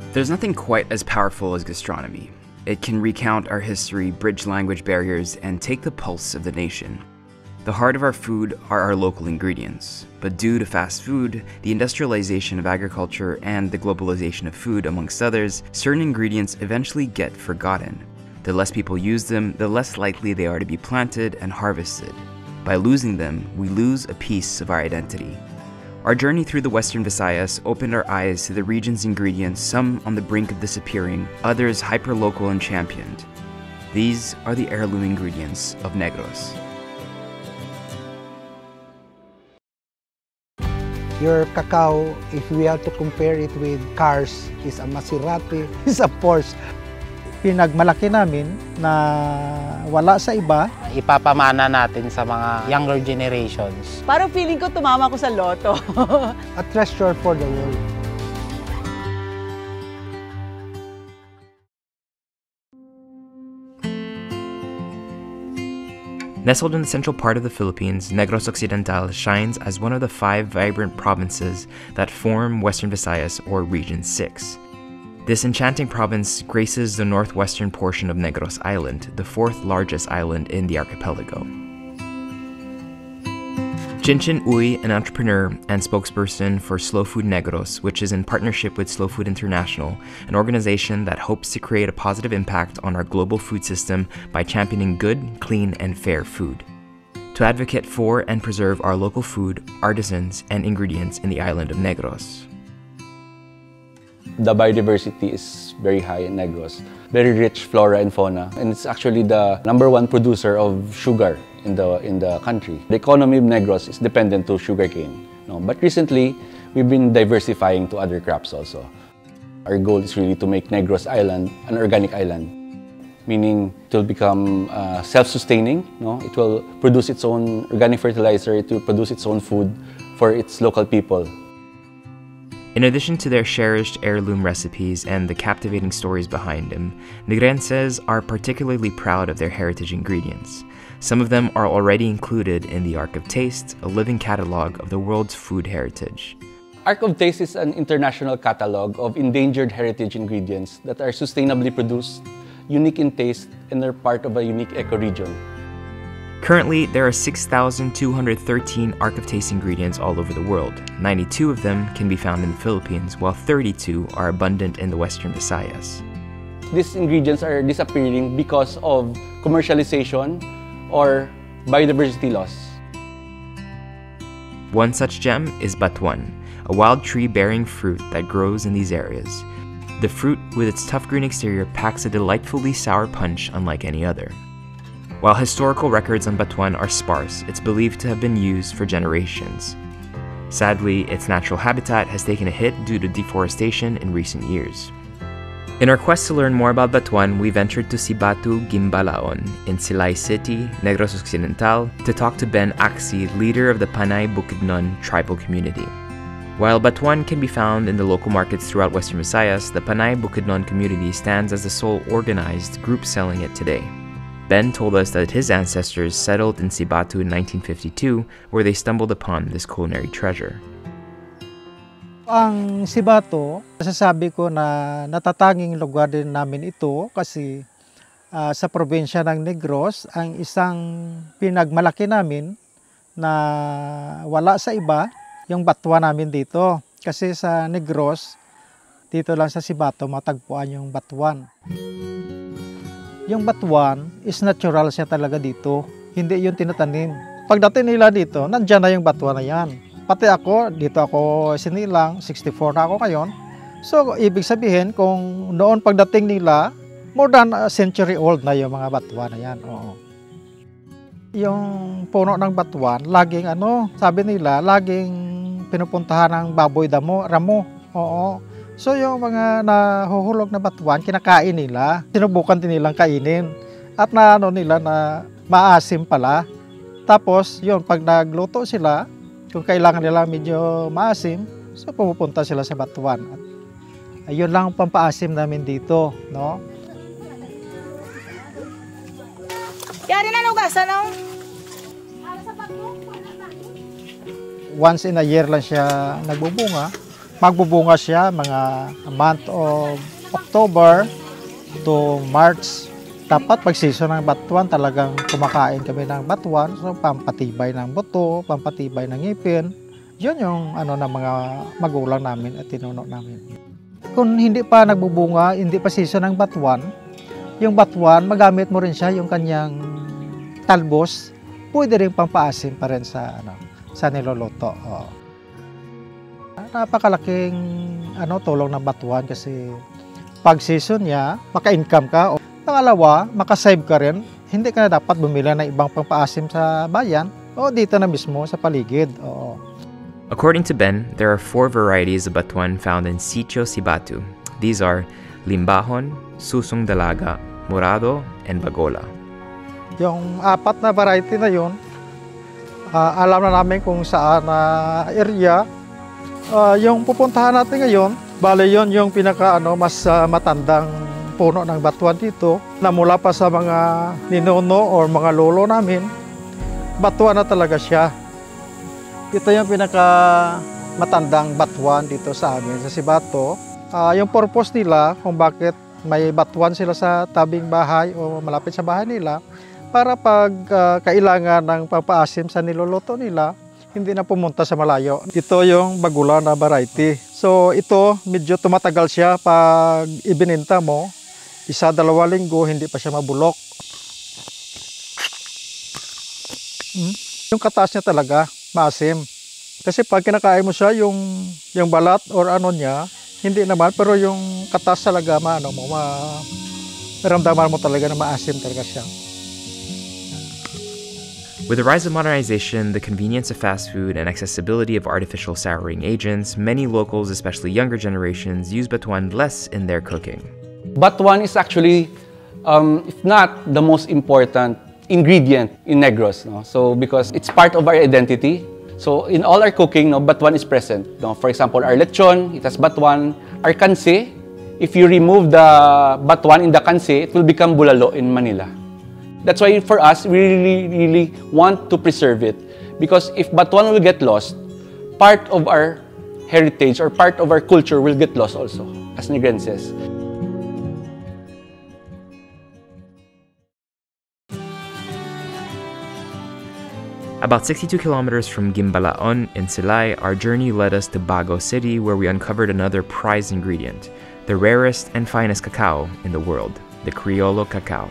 There's nothing quite as powerful as gastronomy. It can recount our history, bridge language barriers, and take the pulse of the nation. The heart of our food are our local ingredients, but due to fast food, the industrialization of agriculture, and the globalization of food, amongst others, certain ingredients eventually get forgotten. The less people use them, the less likely they are to be planted and harvested. By losing them, we lose a piece of our identity. Our journey through the Western Visayas opened our eyes to the region's ingredients, some on the brink of disappearing, others hyper-local and championed. These are the heirloom ingredients of Negros. Your cacao, if we have to compare it with cars, is a Maserati, is a Porsche. Pinagmalaki namin na wala sa iba. Ipapamana natin sa mga younger generations. Parang feeling ko tumama ko sa loto. A treasure for the world. Nestled in the central part of the Philippines, Negros Occidental shines as one of the 5 vibrant provinces that form Western Visayas, or Region 6. This enchanting province graces the northwestern portion of Negros Island, the 4th largest island in the archipelago. Chinchin Uy, an entrepreneur and spokesperson for Slow Food Negros, which is in partnership with Slow Food International, an organization that hopes to create a positive impact on our global food system by championing good, clean, and fair food. To advocate for and preserve our local food, artisans, and ingredients in the island of Negros. The biodiversity is very high in Negros, very rich flora and fauna, and it's actually the #1 producer of sugar in the country. The economy of Negros is dependent to sugarcane. No? But recently, we've been diversifying to other crops also. Our goal is really to make Negros Island an organic island, meaning it will become self-sustaining. No? It will produce its own organic fertilizer, it will produce its own food for its local people. In addition to their cherished heirloom recipes and the captivating stories behind them, Negrenses are particularly proud of their heritage ingredients. Some of them are already included in the Ark of Taste, a living catalog of the world's food heritage. Ark of Taste is an international catalog of endangered heritage ingredients that are sustainably produced, unique in taste, and are part of a unique ecoregion. Currently, there are 6,213 Ark of Taste ingredients all over the world. 92 of them can be found in the Philippines, while 32 are abundant in the Western Visayas. These ingredients are disappearing because of commercialization or biodiversity loss. One such gem is batuan, a wild tree bearing fruit that grows in these areas. The fruit, with its tough green exterior, packs a delightfully sour punch unlike any other. While historical records on batuan are sparse, it's believed to have been used for generations. Sadly, its natural habitat has taken a hit due to deforestation in recent years. In our quest to learn more about batuan, we ventured to Sibatu, Gimbalaon, in Silay City, Negros Occidental, to talk to Ben Axi, leader of the Panay Bukidnon tribal community. While batuan can be found in the local markets throughout Western Visayas, the Panay Bukidnon community stands as the sole organized group selling it today. Ben told us that his ancestors settled in Sibatu in 1952, where they stumbled upon this culinary treasure. Ang Sibatu, sasabi ko na natatanging lugar din namin ito kasi sa probinsya ng Negros, ang isang pinagmalaki namin na wala sa iba, yung batuan namin dito. Kasi sa Negros, dito lang sa Sibatu matagpuan yung batuan. Yung batuan is natural siya talaga dito. Hindi yung tinatanim. Pagdating nila dito, nandyan na yung batuan na yan. Pati ako, dito ako sinilang, 64 na ako ngayon. So, ibig sabihin, kung noon pagdating nila, more than a century old na yung mga batuan na yan. Oo. Yung puno ng batuan, laging sabi nila, laging pinupuntahan ng baboy ramo. Oo. So yung mga nahuhulog na batuan, kinakain nila. Sinubukan din nilang kainin. At nila na maasim pala. Tapos yun, pag nagluto sila, kung kailangan nila medyo maasim, so pupunta sila sa batuan. At ayun lang ang pampaasim namin dito, no? Yari na nugasan, no? Once in a year lang siya nagbubunga. Magbubunga siya mga month of October to March. Dapat pag season ng batuan, talagang kumakain kami ng batuan. So, pampatibay ng buto, pampatibay ng ngipin. Yun yung ng mga magulang namin at tinuno namin. Kung hindi pa nagbubunga, hindi pa season ng batuan, yung batuan, magamit mo rin siya yung kanyang talbos, pwede rin pampaasim pa rin sa niluluto. Napakalaking tulong ng batuan kasi pag season niya, maka-income ka. Pangalawa, makasave ka rin. Hindi ka na dapat bumili ng ibang pampaasim sa bayan o dito na mismo sa paligid. According to Ben, there are 4 varieties of batuan found in Sitio Sibatu. These are Limbahon, Susong Dalaga, Morado, and Bagola. Yung 4 na variety na yun, alam na namin kung saan area. Yung pupuntahan natin ngayon, bale yun yung mas matandang puno ng batuan dito na mula pa sa mga ninuno or mga lolo namin, batuan na talaga siya. Ito yung matandang batuan dito sa amin, sa Sibato. Yung purpose nila kung bakit may batuan sila sa tabing bahay o malapit sa bahay nila, para pag kailangan ng papaasim sa niluluto nila, hindi na pumunta sa malayo. Ito yung Bagola na variety. So ito, medyo tumatagal siya pag ibininta mo. 1-2 linggo, hindi pa siya mabulok. Yung katas niya talaga, maasim. Kasi pag kinakain mo siya, yung balat or niya, hindi naman, pero yung katas talaga, maramdaman mo talaga na maasim talaga siya. With the rise of modernization, the convenience of fast food, and accessibility of artificial souring agents, many locals, especially younger generations, use batuan less in their cooking. Batuan is actually, if not the most important ingredient in Negros. No? So, because it's part of our identity. So, in all our cooking, batuan is present. No? For example, our lechon, it has batuan. Our kanse, if you remove the batuan in the kanse, it will become bulalo in Manila. That's why for us, we really want to preserve it. Because if batuan will get lost, part of our heritage or part of our culture will get lost also, as Negrenses. About 62 kilometers from Gimbalaon in Silay, our journey led us to Bago City, where we uncovered another prized ingredient, the rarest and finest cacao in the world, the Criollo cacao.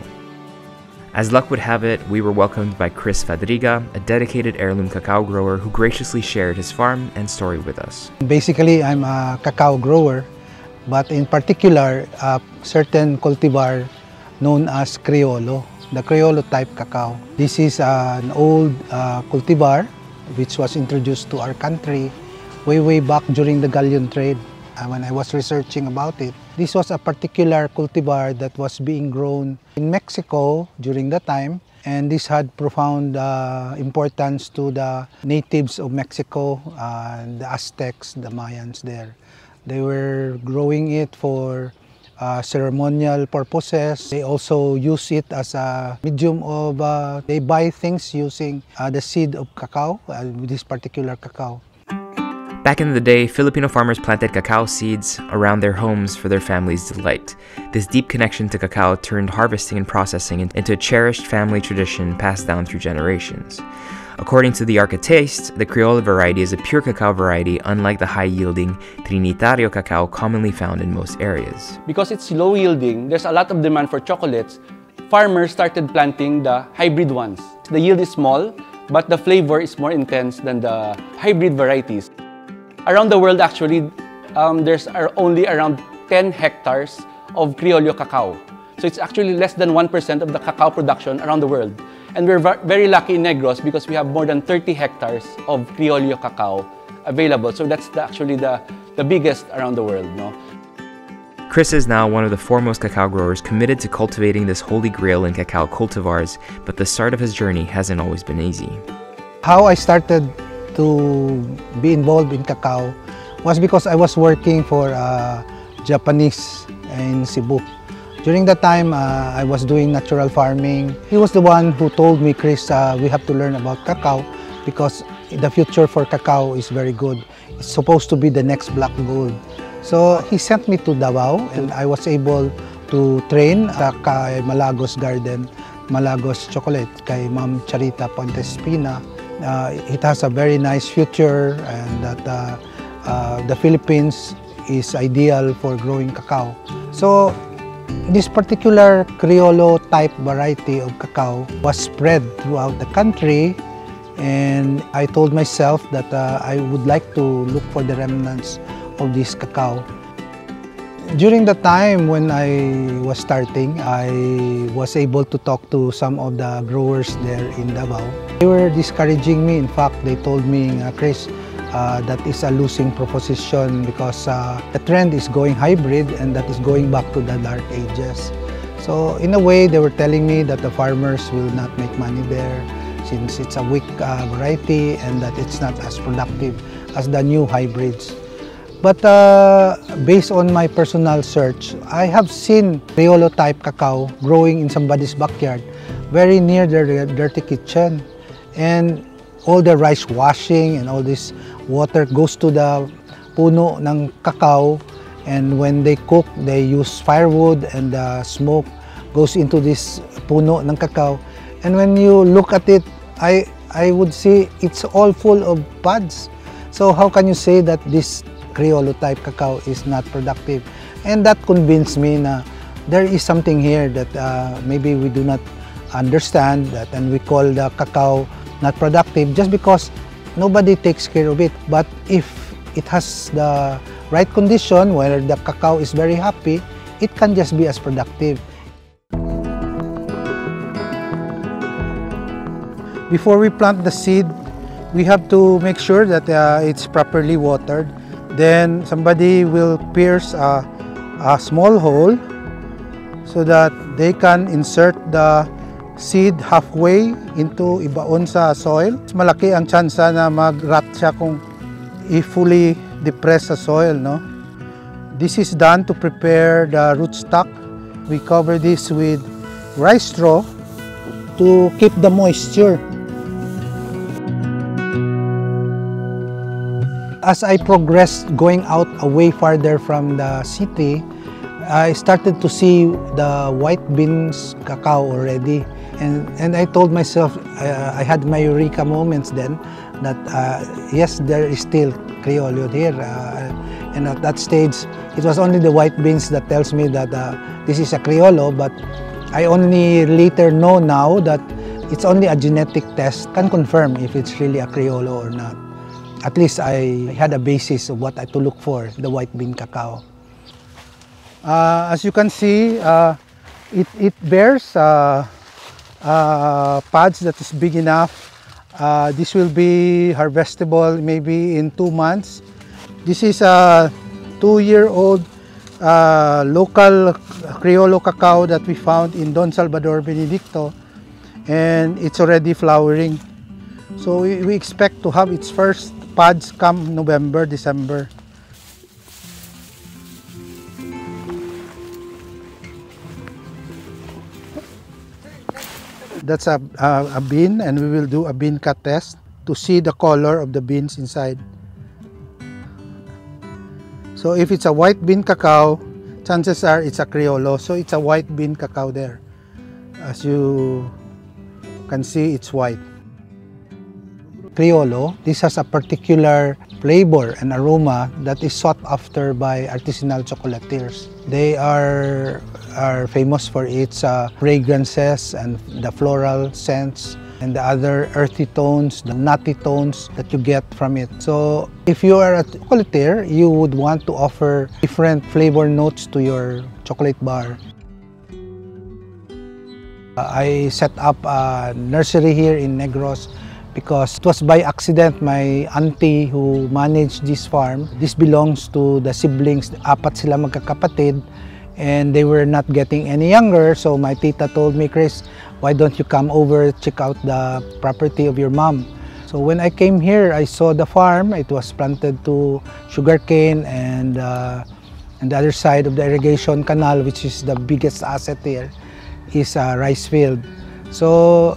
As luck would have it, we were welcomed by Chris Fadriga, a dedicated heirloom cacao grower who graciously shared his farm and story with us. Basically, I'm a cacao grower, but in particular, a certain cultivar known as Criollo, the Criollo type cacao. This is an old cultivar which was introduced to our country way back during the galleon trade. When I was researching about it, this was a particular cultivar that was being grown in Mexico during that time, and this had profound importance to the natives of Mexico, the Aztecs, the Mayans there. They were growing it for ceremonial purposes. They also use it as a medium of, they buy things using the seed of cacao, this particular cacao. Back in the day, Filipino farmers planted cacao seeds around their homes for their family's delight. This deep connection to cacao turned harvesting and processing into a cherished family tradition passed down through generations. According to the Arca-Taste, the Criollo variety is a pure cacao variety, unlike the high-yielding Trinitario cacao commonly found in most areas. Because it's low-yielding, there's a lot of demand for chocolates. Farmers started planting the hybrid ones. The yield is small, but the flavor is more intense than the hybrid varieties. Around the world, actually, there's only around 10 hectares of Criollo cacao. So it's actually less than 1% of the cacao production around the world. And we're very lucky in Negros because we have more than 30 hectares of Criollo cacao available. So that's actually the biggest around the world. No? Chris is now one of the foremost cacao growers committed to cultivating this holy grail in cacao cultivars, but the start of his journey hasn't always been easy. How I started to be involved in cacao was because I was working for Japanese in Cebu. During that time, I was doing natural farming. He was the one who told me, Chris, we have to learn about cacao because the future for cacao is very good. supposed to be the next Black Gold. So he sent me to Davao, and I was able to train sa kay Malagos Garden, Malagos Chocolate, kay Ma'am Charita Pontespina. It has a very nice future, and that the Philippines is ideal for growing cacao. So this particular Criollo type variety of cacao was spread throughout the country, and I told myself that I would like to look for the remnants of this cacao. During the time when I was starting, I was able to talk to some of the growers there in Davao. They were discouraging me. In fact, they told me, Chris, that is a losing proposition because the trend is going hybrid, and that is going back to the dark ages. So in a way, they were telling me that the farmers will not make money there since it's a weak variety and that it's not as productive as the new hybrids. But based on my personal search, I have seen Criollo type cacao growing in somebody's backyard, very near their dirty kitchen. And all the rice washing and all this water goes to the puno ng cacao, and when they cook, they use firewood, and the smoke goes into this puno ng cacao. And when you look at it, I would say it's all full of buds. So how can you say that this Criollo type cacao is not productive? And that convinced me na there is something here that maybe we do not understand, that, and we call the cacao not productive just because nobody takes care of it. But if it has the right condition where the cacao is very happy, it can just be as productive. Before we plant the seed, we have to make sure that it's properly watered. Then somebody will pierce a small hole so that they can insert the seed halfway into ibaon sa soil. Malaki ang tsansa na mag-rot siya kung i-fully depress sa soil, no? This is done to prepare the rootstock. We cover this with rice straw to keep the moisture. As I progressed going out away farther from the city, I started to see the white beans cacao already. And I told myself, I had my eureka moments then, that yes, there is still Criollo here. And at that stage, it was only the white beans that tells me that this is a Criollo, but I only later know now that it's only a genetic test can confirm if it's really a Criollo or not. At least I had a basis of what to look for, the white bean cacao. As you can see, it bears pods that is big enough. This will be harvestable maybe in 2 months. This is a 2-year-old local Criollo cacao that we found in Don Salvador, Benedicto, and it's already flowering. So we expect to have its first pods come November, December. That's a bean, and we will do a bean cut test to see the color of the beans inside. So if it's a white bean cacao, chances are it's a Criollo. So it's a white bean cacao there. As you can see, it's white. Criollo, this has a particular flavor and aroma that is sought after by artisanal chocolatiers. They are famous for its fragrances and the floral scents and the other earthy tones, the nutty tones that you get from it. So if you are a chocolatier, you would want to offer different flavor notes to your chocolate bar. I set up a nursery here in Negros because it was by accident. My auntie who managed this farm, this belongs to the siblings, apat sila magkakapatid, and they were not getting any younger. So my tita told me, Chris, why don't you come over, check out the property of your mom? So when I came here, I saw the farm. It was planted to sugarcane, and the other side of the irrigation canal, which is the biggest asset here, is a rice field. So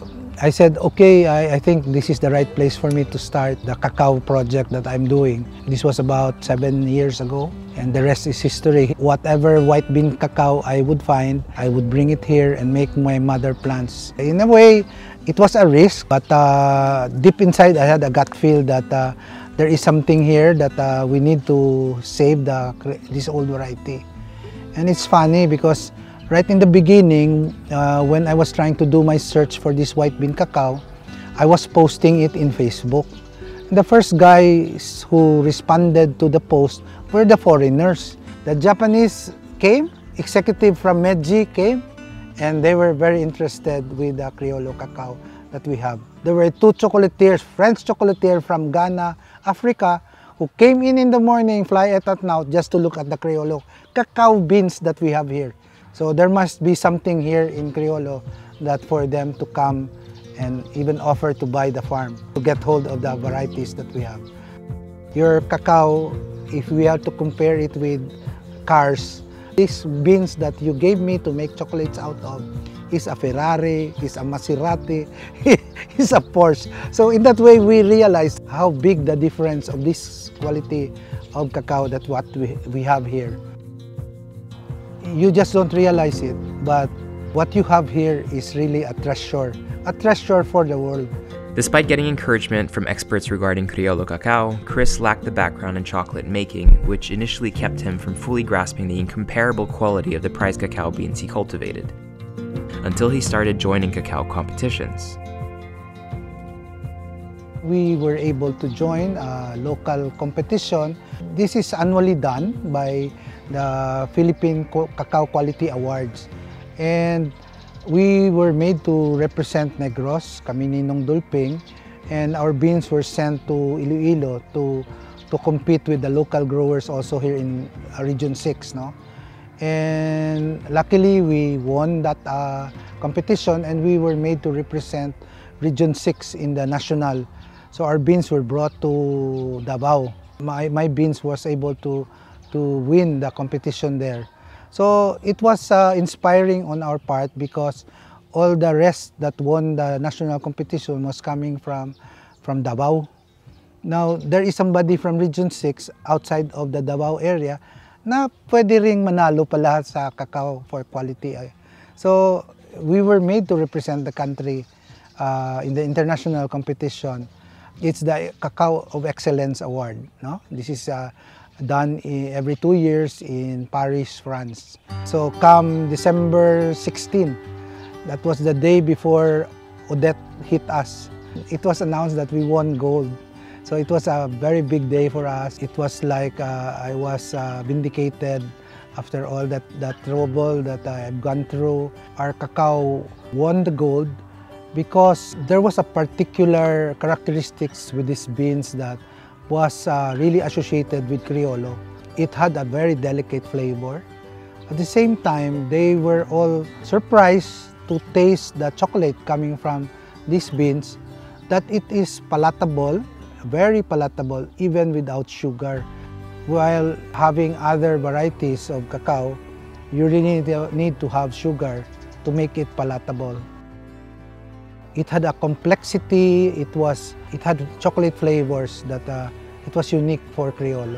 I said, okay, I think this is the right place for me to start the cacao project that I'm doing. This was about 7 years ago, and the rest is history. Whatever white bean cacao I would find, I would bring it here and make my mother plants. In a way, it was a risk, but deep inside I had a gut feel that there is something here that we need to save this old variety. And it's funny because right in the beginning, when I was trying to do my search for this white bean cacao, I was posting it in Facebook. And the first guys who responded to the post were the foreigners. The Japanese came, executive from Meiji came, and they were very interested with the Criollo cacao that we have. There were 2 chocolatiers, French chocolatier from Ghana, Africa, who came in the morning, fly at night just to look at the Criollo cacao beans that we have here. So there must be something here in Criollo that for them to come and even offer to buy the farm, to get hold of the varieties that we have. Your cacao, if we have to compare it with cars, these beans that you gave me to make chocolates out of is a Ferrari, is a Maserati, is a Porsche. So in that way, we realized how big the difference of this quality of cacao that what we have here. You just don't realize it, but what you have here is really a treasure for the world. Despite getting encouragement from experts regarding Criollo cacao, Chris lacked the background in chocolate making, which initially kept him from fully grasping the incomparable quality of the prized cacao beans he cultivated, until he started joining cacao competitions. We were able to join a local competition. This is annually done by the Philippine Cacao Quality Awards. And we were made to represent Negros, kami ni Nong Dulping, and our beans were sent to Iloilo to compete with the local growers also here in Region 6. No? And luckily we won that competition, and we were made to represent Region 6 in the national. So our beans were brought to Davao. My beans was able to win the competition there. So it was inspiring on our part because all the rest that won the national competition was coming from Davao. Now, there is somebody from Region 6 outside of the Davao area na pwede ring manalo pala sa cacao for quality. So we were made to represent the country in the international competition. It's the Cacao of Excellence Award. No? This is done every 2 years in Paris, France. So come December 16, that was the day before Odette hit us. It was announced that we won gold. So it was a very big day for us. It was like I was vindicated after all that trouble that I've gone through. Our cacao won the gold because there was a particular characteristics with these beans that was really associated with Criollo. It had a very delicate flavor. At the same time, they were all surprised to taste the chocolate coming from these beans, that it is palatable, very palatable, even without sugar. While having other varieties of cacao, you really need to have sugar to make it palatable. It had a complexity, it had chocolate flavors that it was unique for Criollo.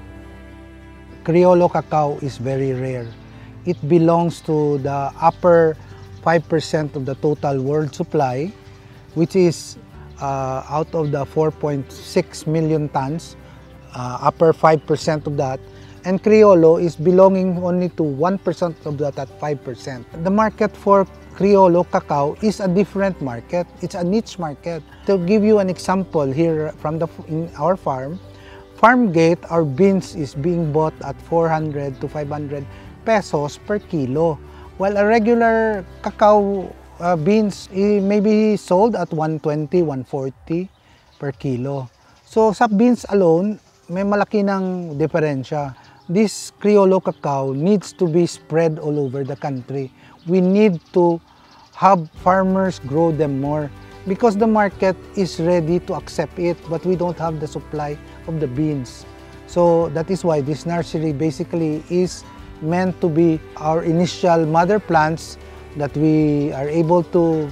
Criollo cacao is very rare. It belongs to the upper 5% of the total world supply, which is out of the 4.6 million tons, upper 5% of that. And Criollo is belonging only to 1% of that at 5%. The market for Criollo cacao is a different market. It's a niche market. To give you an example here in our farm, farm gate, our beans is being bought at 400 to 500 pesos per kilo, while a regular cacao beans may be sold at 120, 140 per kilo. So sa beans alone, may malaki ng diferensya. This Criollo cacao needs to be spread all over the country. We need to have farmers grow them more because the market is ready to accept it, but we don't have the supply of the beans. So that is why this nursery basically is meant to be our initial mother plants that we are able to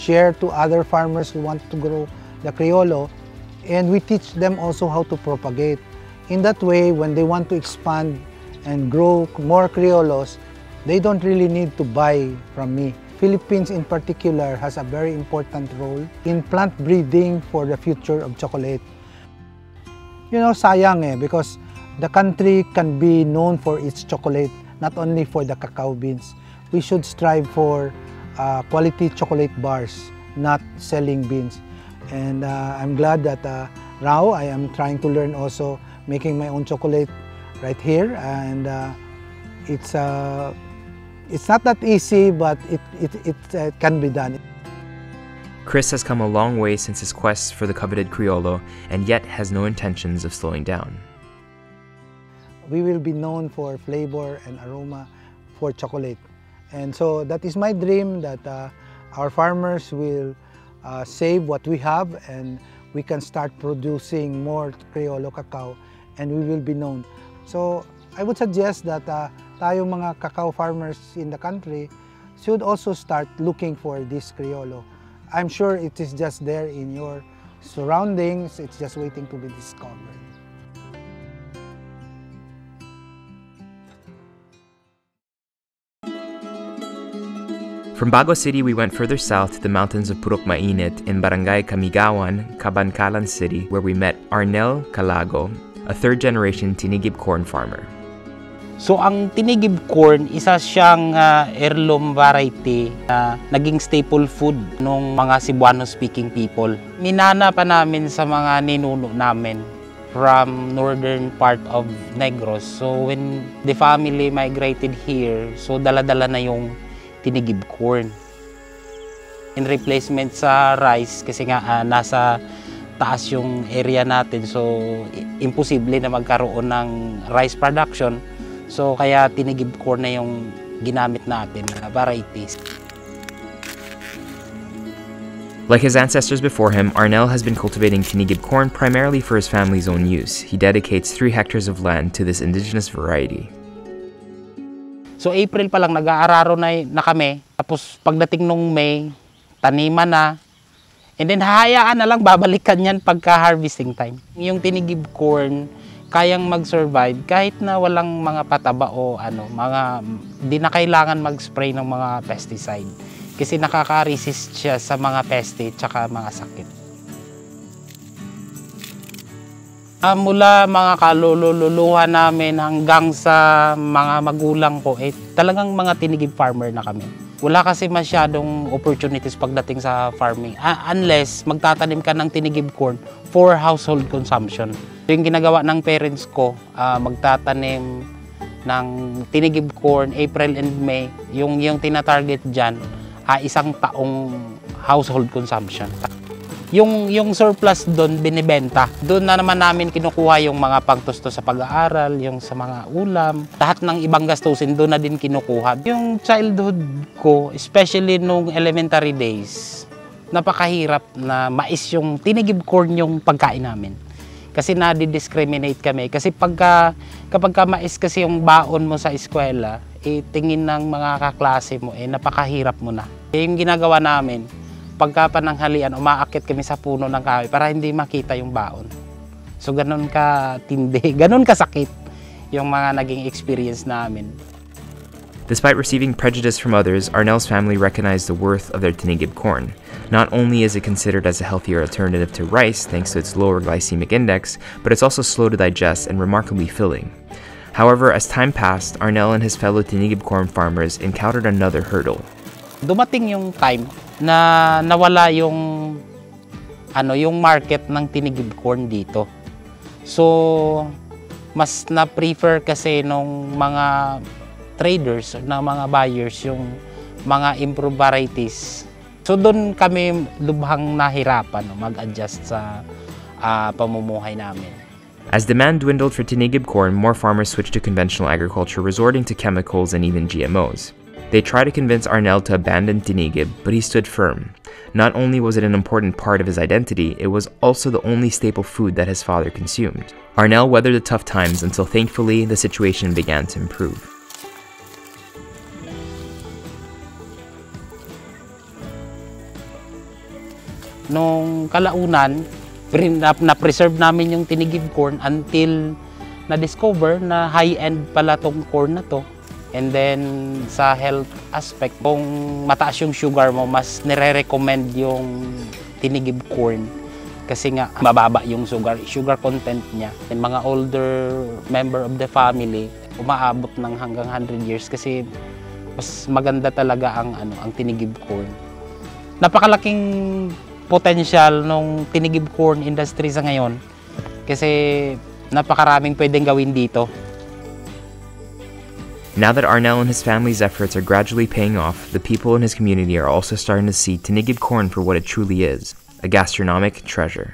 share to other farmers who want to grow the Criollo, and we teach them also how to propagate. In that way, when they want to expand and grow more Criollos, they don't really need to buy from me. Philippines in particular has a very important role in plant breeding for the future of chocolate. You know, sayang because the country can be known for its chocolate, not only for the cacao beans. We should strive for quality chocolate bars, not selling beans. And I'm glad that now I am trying to learn also making my own chocolate right here, and it's not that easy, but it can be done. Chris has come a long way since his quest for the coveted Criollo, and yet has no intentions of slowing down. We will be known for flavor and aroma for chocolate. And so that is my dream, that our farmers will save what we have and we can start producing more Criollo cacao and we will be known. So I would suggest that tayong mga cacao farmers in the country should also start looking for this Criollo. I'm sure it is just there in your surroundings, it's just waiting to be discovered. From Bago City, we went further south to the mountains of Purok Mainit in Barangay Camigawan, Cabancalan City, where we met Arnel Calago, a third-generation tinigib corn farmer. So ang tinigib corn, isa siyang heirloom variety na naging staple food ng mga Cebuano-speaking people. Minana pa namin sa mga ninuno namin from northern part of Negros. So when the family migrated here, so dala-dala na yung tinigib corn. In replacement sa rice, kasi nga nasa taas yung area natin, so imposible na magkaroon ng rice production. So kaya tinigib corn na yung ginamit natin na varieties. Like his ancestors before him, Arnel has been cultivating tinigib corn primarily for his family's own use. He dedicates 3 hectares of land to this indigenous variety. So April pa lang nag-aararo na kami. Tapos pagdating nung May, taniman na. And then hahayaan na lang, babalikan yan pagka-harvesting time. Yung tinigib corn, kayang mag-survive kahit na walang mga pataba o di na kailangan mag-spray ng mga pesticide. Kasi nakaka-resist siya sa mga peste at mga sakit. Mula mga kalululuhan namin hanggang sa mga magulang ko, talagang mga tinigib farmer na kami. Wala kasi masyadong opportunities pagdating sa farming, unless magtatanim ka ng tinigib corn for household consumption. Yung ginagawa ng parents ko, magtatanim ng tinigib corn April and May, yung tina-target dyan, 1 taong household consumption. Yung surplus doon, binibenta. Doon na naman namin kinukuha yung mga pangtusto sa pag-aaral, yung sa mga ulam. Lahat ng ibang gastusin, doon na din kinukuha. Yung childhood ko, especially nung elementary days, napakahirap na mais yung tinigib corn yung pagkain namin. Kasi nadi-discriminate kami. Kasi kapag mais kasi yung baon mo sa eskwela, tingin ng mga kaklase mo, napakahirap mo na. Yung ginagawa namin, pagka pananghalian, umaakit kami sa puno ng kahoy para hindi makita yung baon. So ganun ka tindi, ganun ka sakit yung mga naging experience namin. Despite receiving prejudice from others, Arnel's family recognized the worth of their tinigib corn. Not only is it considered as a healthier alternative to rice thanks to its lower glycemic index, but it's also slow to digest and remarkably filling. However, as time passed, Arnel and his fellow tinigib corn farmers encountered another hurdle. Dumating yung time na nawala yung market ng tinigib corn dito. So mas na-prefer kasi nung mga traders na mga buyers yung mga improved varieties. So doon kami lubhang nahirapan mag-adjust sa pamumuhay namin. As demand dwindled for tinigib corn, more farmers switched to conventional agriculture, resorting to chemicals and even GMOs. They tried to convince Arnel to abandon tinigib, but he stood firm. Not only was it an important part of his identity, it was also the only staple food that his father consumed. Arnel weathered the tough times until thankfully the situation began to improve. Nung kalaunan, na-preserve namin yung tinigib corn until na-discover na high-end pala tong corn na to. And then, sa health aspect, kung mataas yung sugar mo, mas nire-recommend yung tinigib corn. Kasi nga, mababa yung sugar content niya. And mga older member of the family, umaabot ng hanggang 100 years kasi mas maganda talaga ang tinigib corn. Napakalaking potential ng tinigib corn industry sa ngayon kasi napakaraming pwedeng gawin dito. Now that Arnel and his family's efforts are gradually paying off, the people in his community are also starting to see tinigib corn for what it truly is, a gastronomic treasure.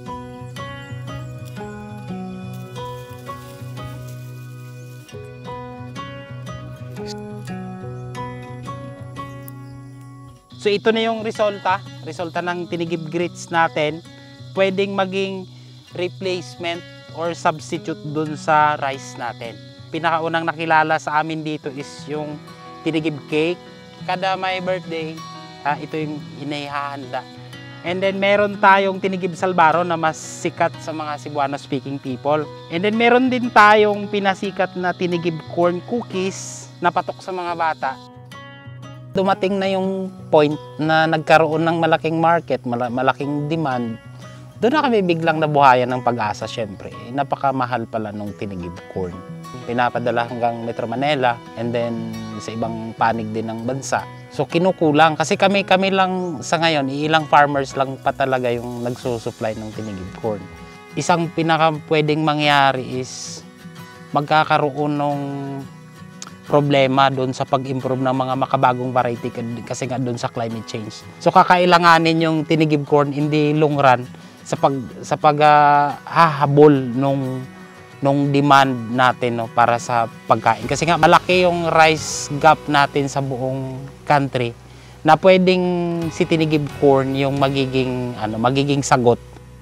So ito na yung resulta ng tinigib grits natin. Pwedeng maging replacement or substitute dun sa rice natin. Pinakaunang nakilala sa amin dito is yung tinigib cake. Kada may birthday, ito yung inihahanda. And then meron tayong tinigib salbaro na mas sikat sa mga Cebuano speaking people. And then meron din tayong pinasikat na tinigib corn cookies na patok sa mga bata. Dumating na yung point na nagkaroon ng malaking market, malaking demand. Doon na kami biglang nabuhayan ng pag-asa syempre. Napakamahal pala nung tinigib corn. Pinapadala hanggang Metro Manila and then sa ibang panig din ng bansa. So kinukulang kasi kami lang sa ngayon, ilang farmers lang pa talaga yung nagsusupply ng tinigib corn. Isang pinaka pwedeng mangyari is magkakaroon ng problema doon sa pag-improve ng mga makabagong variety kasi nga doon sa climate change. So kakailanganin yung tinigib corn in the long run sa paghahabol nung demand natin para sa pagkain. Kasi nga malaki yung rice gap natin sa buong country na pwedeng si tinigib corn yung magiging sagot.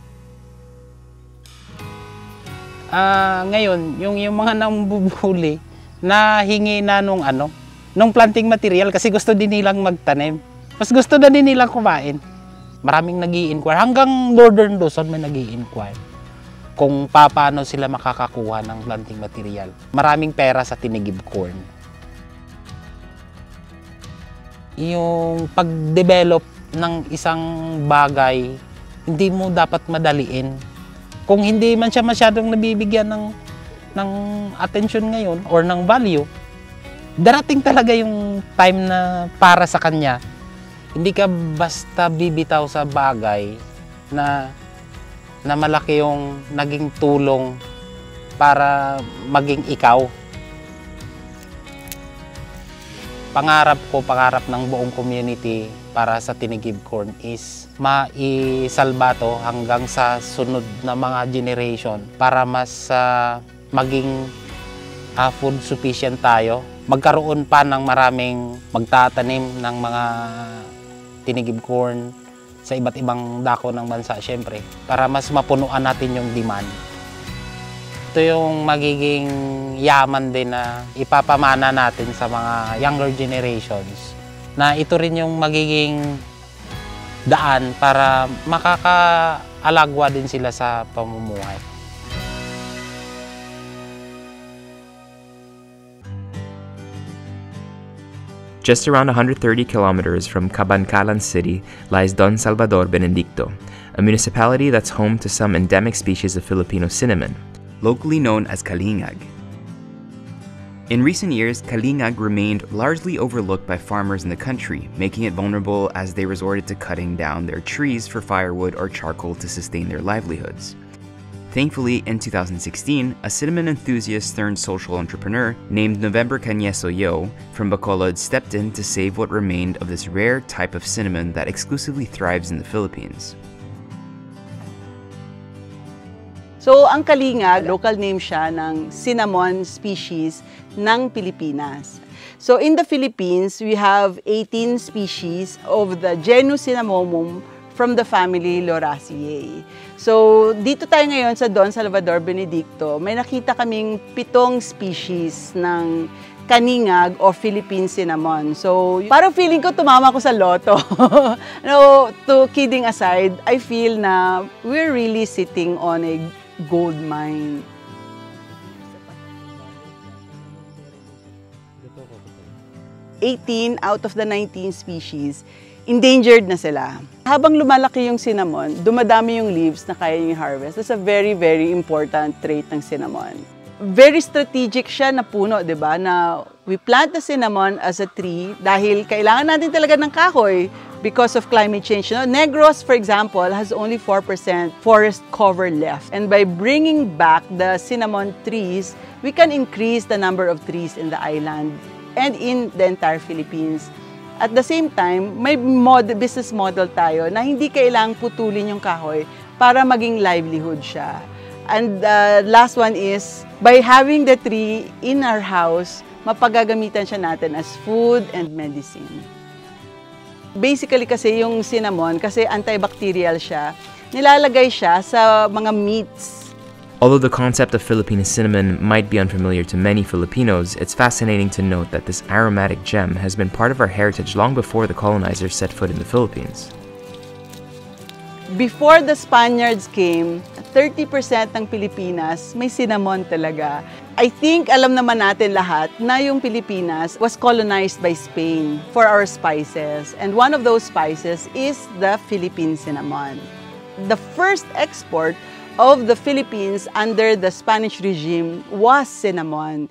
Ngayon, yung mga nambubuli na hingi na nung planting material kasi gusto din nilang magtanim. Mas gusto na din nilang kumain. Maraming nag-i-inquire. Hanggang Northern Luzon may nag-i-inquire kung paano sila makakakuha ng planting material. Maraming pera sa tinigib corn. Yung pag-develop ng isang bagay, hindi mo dapat madaliin. Kung hindi man siya masyadong nabibigyan ng attention ngayon or ng value, darating talaga yung time na para sa kanya. Hindi ka basta bibitaw sa bagay na malaki yung naging tulong para maging ikaw. Pangarap ng buong community para sa tinigib corn is maisalba to hanggang sa sunod na mga generation para mas maging food sufficient tayo. Magkaroon pa ng maraming magtatanim ng mga tinigib corn sa iba't ibang dako ng bansa syempre para mas mapunuan natin yung demand. Ito yung magiging yaman din na ipapamana natin sa mga younger generations na ito rin yung magiging daan para makakaalagwa din sila sa pamumuhay. Just around 130 kilometers from Cabancalan City lies Don Salvador Benedicto, a municipality that's home to some endemic species of Filipino cinnamon, locally known as kalingag. In recent years, kalingag remained largely overlooked by farmers in the country, making it vulnerable as they resorted to cutting down their trees for firewood or charcoal to sustain their livelihoods. Thankfully, in 2016, a cinnamon enthusiast turned social entrepreneur named November Cañeso Yo from Bacolod stepped in to save what remained of this rare type of cinnamon that exclusively thrives in the Philippines. So, ang kalingag, local name siya ng cinnamon species ng Pilipinas. So, in the Philippines, we have 18 species of the genus Cinnamomum from the family Lauraceae. So, dito tayo ngayon sa Don Salvador Benedicto, may nakita kaming 7 species ng kaningag o Philippine cinnamon. So, parang feeling ko tumama ko sa loto. No, to kidding aside, I feel na we're really sitting on a gold mine. 18 out of the 19 species, endangered na sila. Habang lumalaki yung cinnamon, dumadami yung leaves na kaya yung harvest. That's a very, very important trait ng cinnamon. Very strategic siya na puno, di ba? Na we plant the cinnamon as a tree dahil kailangan natin talaga ng kahoy because of climate change. You know, Negros, for example, has only 4% forest cover left. And by bringing back the cinnamon trees, we can increase the number of trees in the island and in the entire Philippines. At the same time, may business model tayo na hindi kailangang putulin yung kahoy para maging livelihood siya. And last one is, by having the tree in our house, mapagagamitan siya natin as food and medicine. Basically kasi yung cinnamon, kasi antibacterial siya, nilalagay siya sa mga meats. Although the concept of Filipino cinnamon might be unfamiliar to many Filipinos, it's fascinating to note that this aromatic gem has been part of our heritage long before the colonizers set foot in the Philippines. Before the Spaniards came, 30% ng Pilipinas may cinnamon talaga. I think alam naman natin lahat na yung Pilipinas was colonized by Spain for our spices. And one of those spices is the Philippine cinnamon. The first export of the Philippines under the Spanish regime was cinnamon.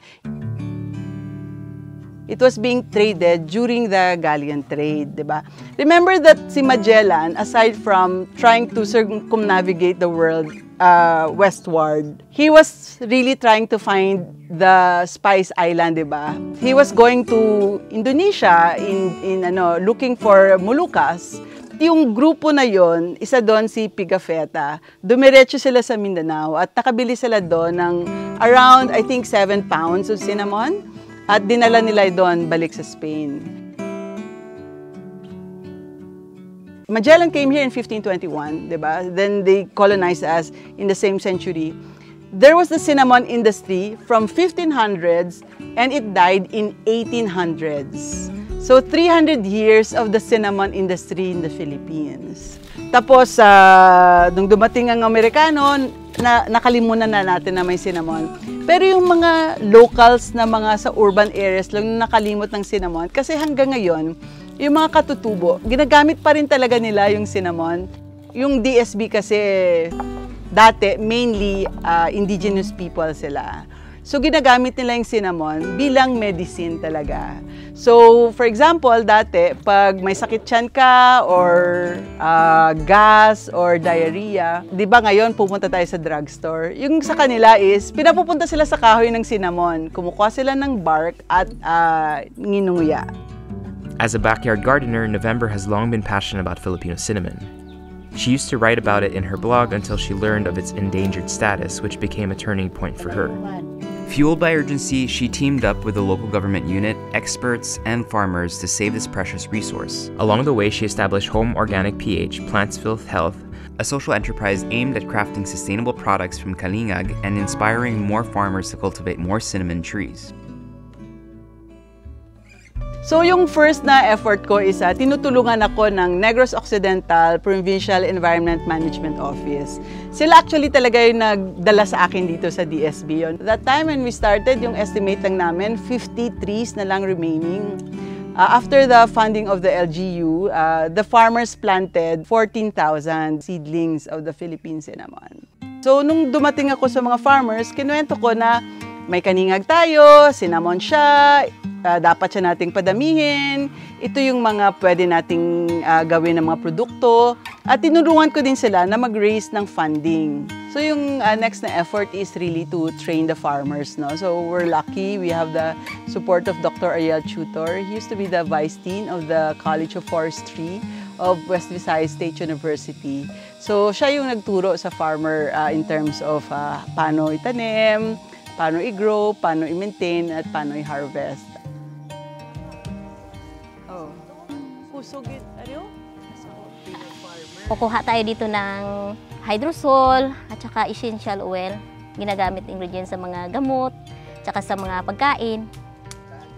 It was being traded during the galleon trade, diba? Remember that si Magellan, aside from trying to circumnavigate the world westward, he was really trying to find the Spice Island, diba? He was going to Indonesia looking for Moluccas. Yung grupo na yon, isa doon si Pigafetta, dumiretso sila sa Mindanao at nakabili sila doon ng around, I think, 7 pounds of cinnamon at dinala nila doon balik sa Spain. Magellan came here in 1521, diba? Then they colonized us in the same century. There was the cinnamon industry from 1500s and it died in 1800s. So, 300 years of the cinnamon industry in the Philippines. Tapos, nung dumating ang Amerikano, nakalimutan na natin na may cinnamon. Pero yung mga locals na mga sa urban areas lang nakalimot ng cinnamon, kasi hanggang ngayon, yung mga katutubo, ginagamit pa rin talaga nila yung cinnamon. Yung DSB kasi, dati, mainly indigenous people sila. So, ginagamit nila yung cinnamon bilang medicine talaga. So, for example, dati, pag may sakit tiyan ka or gas or diarrhea, di ba ngayon pupunta tayo sa drugstore? Yung sa kanila is, pinapupunta sila sa kahoy ng cinnamon. Kumukuha sila ng bark at nginunguya. As a backyard gardener, November has long been passionate about Filipino cinnamon. She used to write about it in her blog until she learned of its endangered status, which became a turning point for her. Fueled by urgency, she teamed up with the local government unit, experts, and farmers to save this precious resource. Along the way, she established Home Organic PH, Plantsville Health, a social enterprise aimed at crafting sustainable products from kalingag and inspiring more farmers to cultivate more cinnamon trees. So yung first na effort ko is tinutulungan ako ng Negros Occidental Provincial Environment Management Office. Sila actually talaga yung nagdala sa akin dito sa DSB yun. That time when we started, yung estimate lang namin, 50 trees na lang remaining. After the funding of the LGU, the farmers planted 14,000 seedlings of the Philippine cinnamon. So nung dumating ako sa mga farmers, kinuwento ko na may kaningag tayo, cinnamon siya, dapat siya nating padamihin. Ito yung mga pwede nating gawin ng mga produkto. At tinulungan ko din sila na mag-raise ng funding. So yung next na effort is really to train the farmers. No? So we're lucky. We have the support of Dr. Ariel Tutor. He used to be the Vice Dean of the College of Forestry of West Visayas State University. So siya yung nagturo sa farmer in terms of paano itanim, paano i-grow, paano i-maintain, at paano i-harvest. Kukuha tayo dito ng hydrosol at saka essential oil. Ginagamit ingredients sa mga gamot, at saka sa mga pagkain.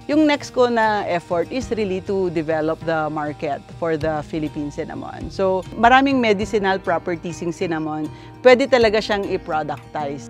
Yung next ko na effort is really to develop the market for the Philippine cinnamon. So, maraming medicinal properties yung cinnamon. Pwede talaga siyang i-productize.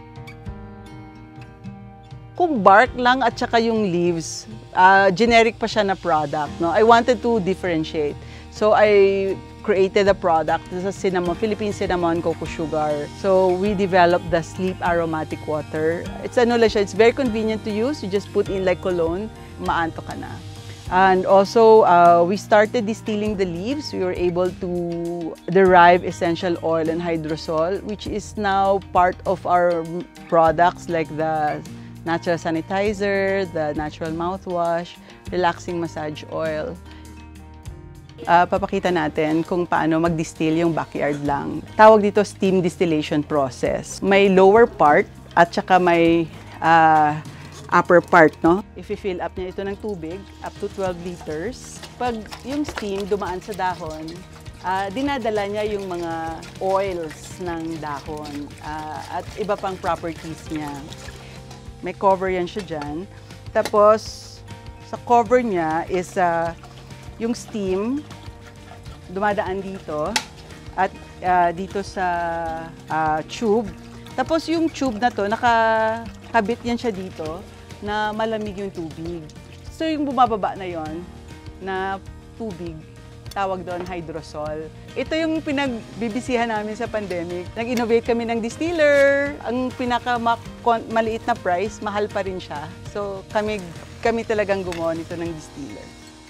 Kung bark lang at saka yung leaves, generic pa siya na product. No? I wanted to differentiate. So, I created a product. This is cinnamon, Philippine cinnamon cocoa sugar. So we developed the Sleep Aromatic Water. It's it's very convenient to use. You just put in like cologne, maanto ka na. And also, we started distilling the leaves. We were able to derive essential oil and hydrosol, which is now part of our products like the natural sanitizer, the natural mouthwash, relaxing massage oil. Papakita natin kung paano mag-distill yung backyard lang. Tawag dito steam distillation process. May lower part at saka may upper part, no? If i-fill up niya ito ng tubig, up to 12 liters. Pag yung steam dumaan sa dahon, dinadala niya yung mga oils ng dahon at iba pang properties niya. May cover yan siya dyan. Tapos, sa cover niya is yung steam dumadaan dito at dito sa tube. Tapos yung tube na to, nakakabit yan siya dito na malamig yung tubig. So yung bumababa na yon na tubig, tawag doon hydrosol. Ito yung pinagbibisihan namin sa pandemic. Nag-innovate kami ng distiller. Ang pinakamaliit na price, mahal pa rin siya. So kami talagang gumawa nito ng distiller.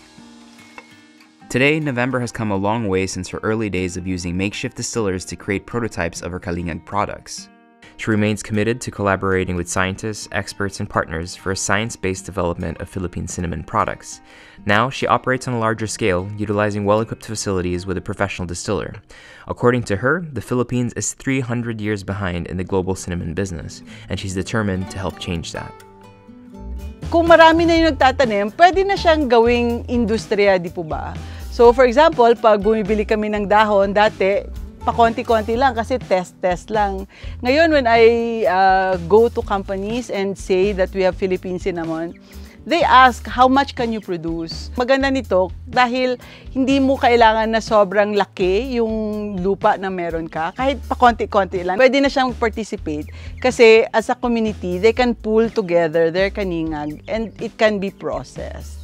Today, November has come a long way since her early days of using makeshift distillers to create prototypes of her Kalingag products. She remains committed to collaborating with scientists, experts, and partners for a science-based development of Philippine cinnamon products. Now, she operates on a larger scale, utilizing well-equipped facilities with a professional distiller. According to her, the Philippines is 300 years behind in the global cinnamon business, and she's determined to help change that. Kung marami na yung nagtatanim, pwede na siyang gawing industriya, di po ba? So, for example, pag bumibili kami ng dahon, dati, pakonti-konti lang kasi test lang. Ngayon, when I go to companies and say that we have Philippine cinnamon, they ask, how much can you produce? Maganda nito dahil hindi mo kailangan na sobrang laki yung lupa na meron ka. Kahit pakonti-konti lang, pwede na siyang participate kasi as a community, they can pool together their kaningag and it can be processed.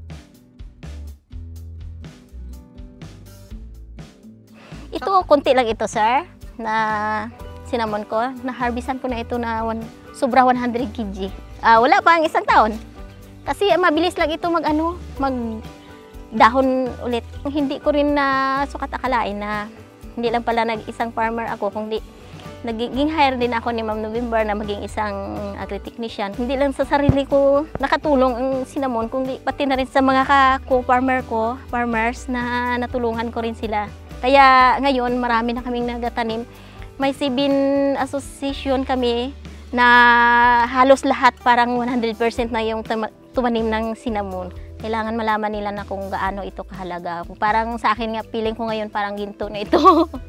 Ito, konti lang ito, sir, na cinnamon ko. Na-harvestan ko na ito na sobra 100 kg. Wala pa ang isang taon. Kasi mabilis lang ito mag-dahon ulit. Hindi ko rin na sukat akalain na hindi lang pala isang farmer ako, kundi naging hire din ako ni Ma'am November na maging isang agri-technician. Hindi lang sa sarili ko nakatulong ang cinnamon, kundi pati na rin sa mga farmers na natulungan ko rin sila. Kaya ngayon, marami na kaming nagatanim. May 7 association kami na halos lahat parang 100% na yung tumanim ng cinnamon. Kailangan malaman nila na kung gaano ito kahalaga. Parang sa akin nga, feeling ko ngayon parang ginto na ito.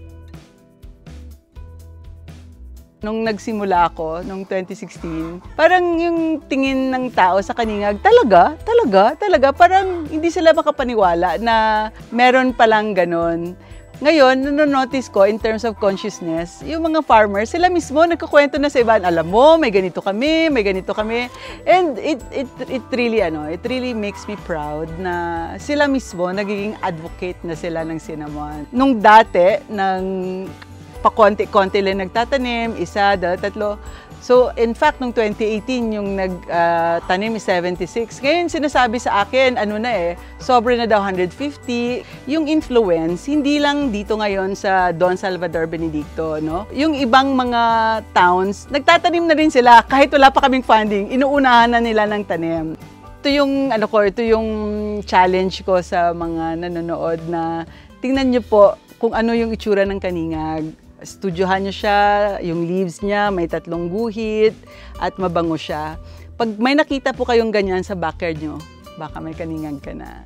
Nung nagsimula ako, nung 2016, parang yung tingin ng tao sa kaningag, talaga, parang hindi sila makapaniwala na meron palang ganon. Ngayon, notice ko in terms of consciousness, yung mga farmers, sila mismo nagkukwento na sa iba, alam mo, may ganito kami. And it really makes me proud na sila mismo nagiging advocate na sila ng cinnamon. Nung dati, pakonti-konti lang nagtatanim, 1, 2, 3. So, in fact, nung 2018, yung nagtanim is 76. Ngayon, sinasabi sa akin, sobre na daw 150. Yung influence, hindi lang dito ngayon sa Don Salvador Benedicto, no? Yung ibang mga towns, nagtatanim na rin sila kahit wala pa kaming funding, inuunahan na nila ng tanim. Ito yung, ito yung challenge ko sa mga nanonood na tingnan nyo po kung ano yung itsura ng kaningag. Studyohan nyo siya, yung leaves niya, may 3 guhit, at mabango siya. Pag may nakita po kayong ganyan sa backyard nyo, baka may kaningag ka na.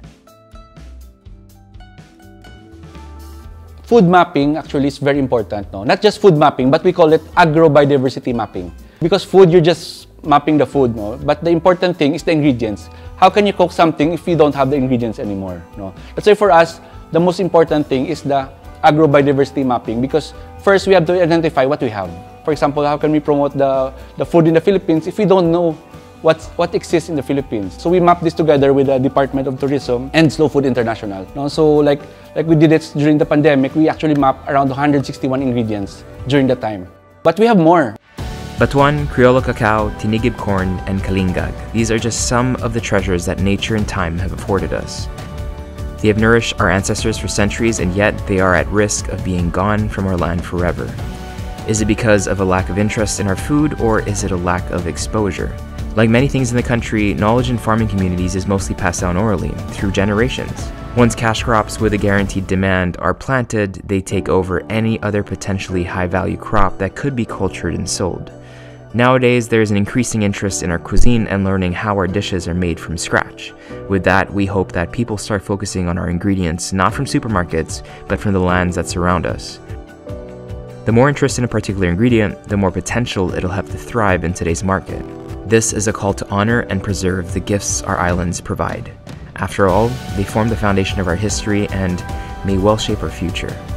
Food mapping actually is very important, no? Not just food mapping, but we call it agro-biodiversity mapping. Because food, you're just mapping the food, no? But the important thing is the ingredients. How can you cook something if you don't have the ingredients anymore, no? That's why for us, the most important thing is the agrobiodiversity mapping, because first we have to identify what we have. For example, how can we promote the food in the Philippines if we don't know what exists in the Philippines? So we map this together with the Department of Tourism and Slow Food International, no? So like we did it during the pandemic, we actually mapped around 161 ingredients during the time. But we have more. Batuan, Criollo cacao, tinigib corn, and kalingag. These are just some of the treasures that nature and time have afforded us. They have nourished our ancestors for centuries, and yet they are at risk of being gone from our land forever. Is it because of a lack of interest in our food, or is it a lack of exposure? Like many things in the country, knowledge in farming communities is mostly passed down orally, through generations. Once cash crops with a guaranteed demand are planted, they take over any other potentially high-value crop that could be cultured and sold. Nowadays, there is an increasing interest in our cuisine and learning how our dishes are made from scratch. With that, we hope that people start focusing on our ingredients not from supermarkets, but from the lands that surround us. The more interest in a particular ingredient, the more potential it'll have to thrive in today's market. This is a call to honor and preserve the gifts our islands provide. After all, they form the foundation of our history and may well shape our future.